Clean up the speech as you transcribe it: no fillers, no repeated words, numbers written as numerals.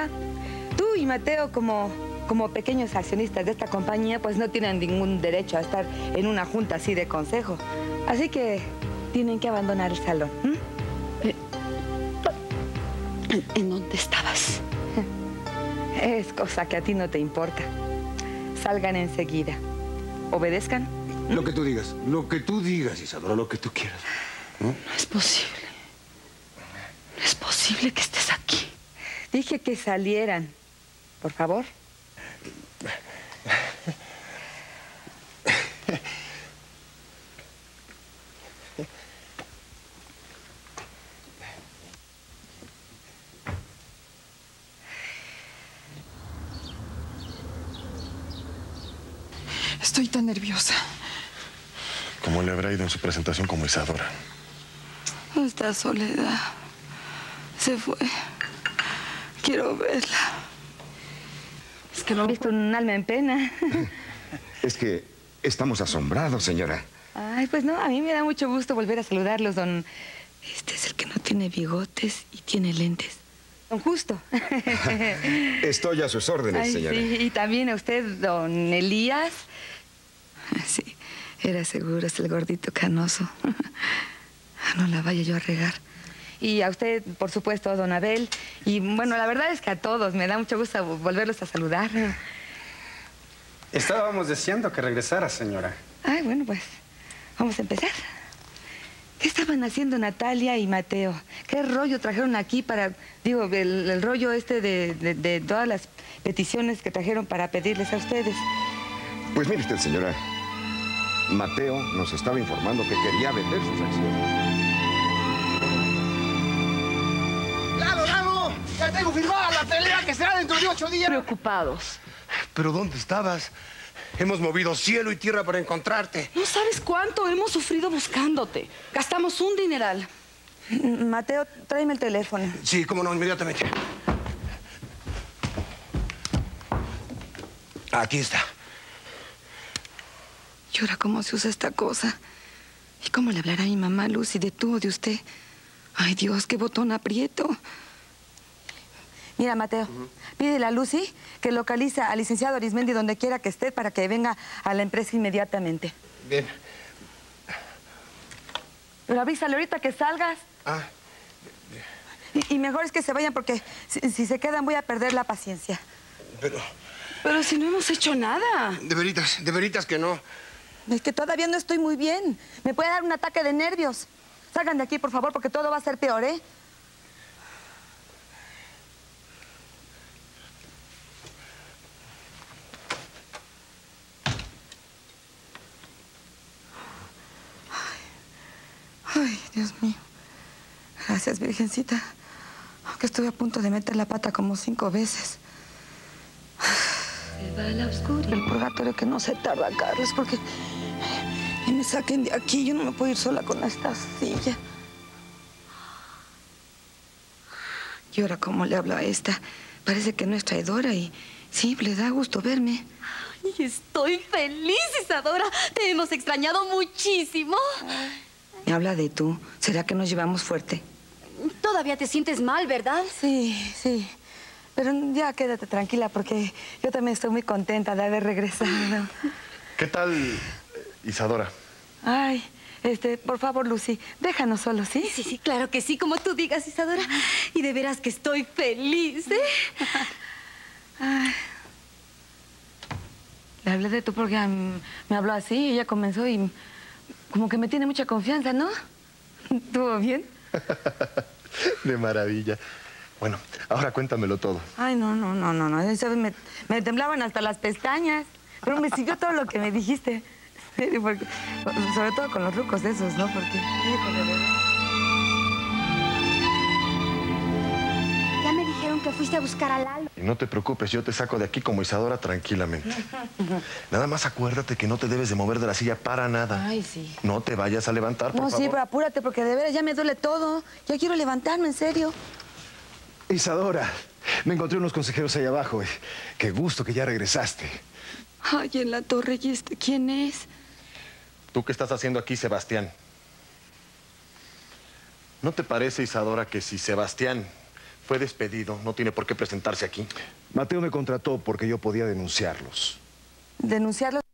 Mira, tú y Mateo como pequeños accionistas de esta compañía, pues no tienen ningún derecho a estar en una junta así de consejo. Así que tienen que abandonar el salón. ¿En dónde estabas? Es cosa que a ti no te importa. Salgan enseguida. Obedezcan. Lo que tú digas, Isadora, lo que tú quieras. No es posible. No es posible que estés aquí. Dije que salieran. Por favor. Estoy tan nerviosa. ¿Cómo le habrá ido en su presentación como Isadora? Esta Soledad se fue. Quiero verla. Es que no he visto un alma en pena. Es que estamos asombrados, señora. Ay, pues no, a mí me da mucho gusto volver a saludarlos, don... Este es el que no tiene bigotes y tiene lentes. Don Justo. Estoy a sus órdenes, Ay, señora. sí, y también a usted, don Elías. Sí, era seguro, es el gordito canoso. No la vaya yo a regar. Y a usted, por supuesto, don Abel. Y bueno, la verdad es que a todos me da mucho gusto volverlos a saludar. Estábamos deseando que regresara, señora. Ay, bueno, pues vamos a empezar. ¿Qué estaban haciendo Natalia y Mateo? ¿Qué rollo trajeron aquí para... Digo, el rollo este de todas las peticiones que trajeron para pedirles a ustedes? Pues mire usted, señora. Mateo nos estaba informando que quería vender sus acciones. ¡Lalo, Lalo! ¡Ya tengo firmada la pelea que será dentro de 8 días! Preocupados. ¿Pero dónde estabas? Hemos movido cielo y tierra para encontrarte. No sabes cuánto hemos sufrido buscándote. Gastamos un dineral. Mateo, tráeme el teléfono. Sí, cómo no, inmediatamente. Aquí está. ¿Y ahora cómo se usa esta cosa? ¿Y cómo le hablará a mi mamá, Lucy, de tú o de usted? Ay, Dios, qué botón aprieto. Mira, Mateo, pídele a Lucy que localiza al licenciado Arismendi donde quiera que esté para que venga a la empresa inmediatamente. Bien. Pero avísale ahorita que salgas. Ah. Y mejor es que se vayan porque si se quedan voy a perder la paciencia. Pero si no hemos hecho nada. De veritas que no. Es que todavía no estoy muy bien. Me puede dar un ataque de nervios. Salgan de aquí, por favor, porque todo va a ser peor, ¿eh? Ay, Dios mío. Gracias, Virgencita. Aunque estuve a punto de meter la pata como 5 veces. El purgatorio que no se tarda, Carlos, porque me saquen de aquí. Yo no me puedo ir sola con esta silla. Y ahora, ¿cómo le hablo a esta? Parece que no es traidora y sí, le da gusto verme. Ay, estoy feliz, Isadora. Te hemos extrañado muchísimo. Me habla de tú. ¿Será que nos llevamos fuerte? Todavía te sientes mal, ¿verdad? Sí, sí. Pero ya quédate tranquila porque yo también estoy muy contenta de haber regresado. ¿Qué tal, Isadora? Ay, por favor, Lucy, déjanos solos, ¿sí? Sí, sí, claro que sí, como tú digas, Isadora. Y de veras que estoy feliz, ¿eh? Ay. Le hablé de tú porque me habló así, ella comenzó y como que me tiene mucha confianza, ¿no? ¿Estuvo bien? De maravilla. Bueno, ahora cuéntamelo todo. Ay, no. ¿Sabes? Me temblaban hasta las pestañas. Pero me siguió todo lo que me dijiste. Porque, sobre todo con los rucos esos, ¿no? Porque, híjole, bebé. Ya me dijeron que fuiste a buscar a Lalo. Y no te preocupes, yo te saco de aquí como Isadora tranquilamente. Nada más acuérdate que no te debes de mover de la silla para nada. Ay, sí. No te vayas a levantar, por favor. No, sí, pero apúrate porque de veras ya me duele todo. Ya quiero levantarme, en serio. Isadora, me encontré unos consejeros ahí abajo. Qué gusto que ya regresaste. Ay, en la torre, ¿y quién es? ¿Tú qué estás haciendo aquí, Sebastián? ¿No te parece, Isadora, que si Sebastián Fue despedido. No tiene por qué presentarse aquí. Mateo me contrató porque yo podía denunciarlos. ¿Denunciarlos?